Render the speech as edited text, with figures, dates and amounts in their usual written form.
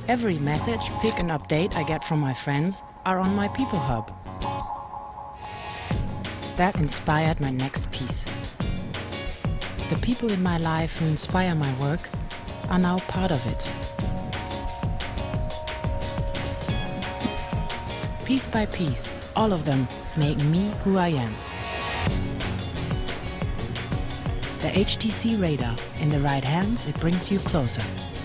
Every message, pic and update I get from my friends are on my People Hub. That inspired my next piece. The people in my life who inspire my work are now part of it. Piece by piece, all of them make me who I am. The HTC radar, in the right hands, it brings you closer.